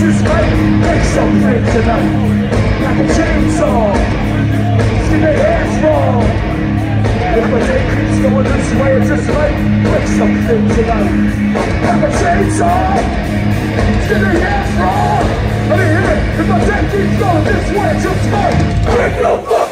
just might break something tonight. Like a chainsaw, see the hands fall. If my day keeps going this way, it just might break something tonight. Like a chainsaw, see the hands fall. Let me hear it. If my day keeps going this way, it just might break the